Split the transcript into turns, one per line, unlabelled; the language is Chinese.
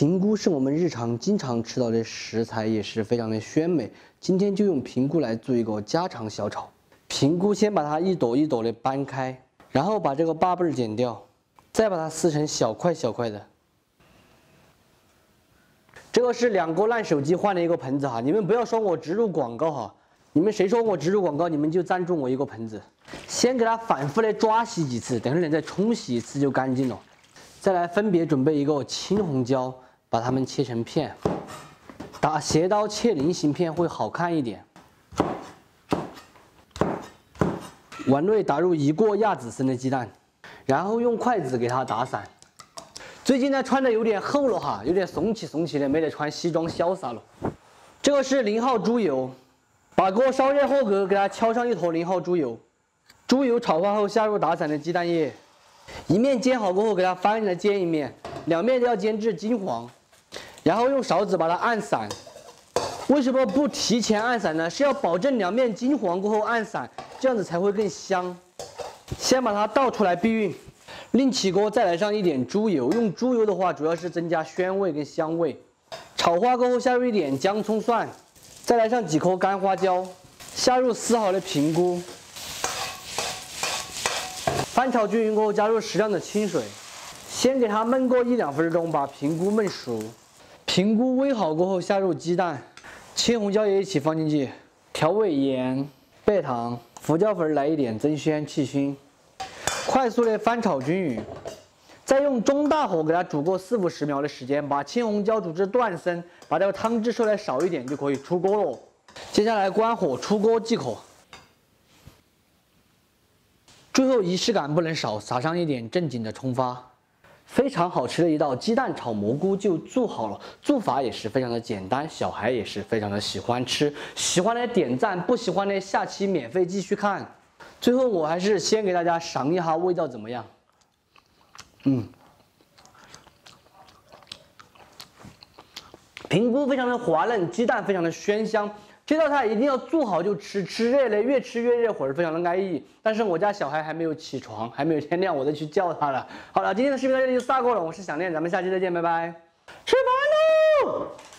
平菇是我们日常经常吃到的食材，也是非常的鲜美。今天就用平菇来做一个家常小炒。平菇先把它一朵一朵的掰开，然后把这个把背剪掉，再把它撕成小块小块的。这个是2个烂手机换的一个盆子哈，你们不要说我植入广告哈，你们谁说我植入广告，你们就赞助我一个盆子。先给它反复的抓洗几次，等会儿再冲洗一次就干净了。再来分别准备一个青红椒，把它们切成片，打斜刀切菱形片会好看一点。碗内打入1个亚紫色的鸡蛋，然后用筷子给它打散。最近呢穿的有点厚了哈，有点怂起的，没得穿西装潇洒了。这个是0号猪油，把锅烧热后给它浇上1坨0号猪油。猪油炒化后下入打散的鸡蛋液，一面煎好过后给它翻着煎一面，2面都要煎至金黄，然后用勺子把它按散。为什么不提前按散呢？是要保证2面金黄过后按散，这样子才会更香。先把它倒出来避孕，另起锅再来上一点猪油，用猪油的话主要是增加鲜味跟香味。炒化过后下入一点姜葱蒜，再来上几颗干花椒，下入撕好的平菇，翻炒均匀过后加入适量的清水，先给它焖过1-2分钟，把平菇焖熟。平菇煨好过后下入鸡蛋，青红椒也一起放进去，调味盐、白糖、胡椒粉来一点增鲜去腥，快速的翻炒均匀。再用中大火给它煮过40-50秒的时间，把青红椒煮至断生，把这个汤汁收来少一点就可以出锅了。接下来关火出锅即可。最后仪式感不能少，撒上一点正经的葱花。非常好吃的一道鸡蛋炒蘑菇就做好了，做法也是非常的简单，小孩也是非常的喜欢吃。喜欢的点赞，不喜欢的下期免费继续看。最后我还是先给大家尝一下味道怎么样。平菇非常的滑嫩，鸡蛋非常的鲜香。这道菜一定要做好就吃，吃热了越吃越热，会儿非常的安逸。但是我家小孩还没有起床，还没有天亮，我再去叫他了。好了，今天的视频到这里就撒过了，我是想念，咱们下期再见，拜拜。吃饭喽！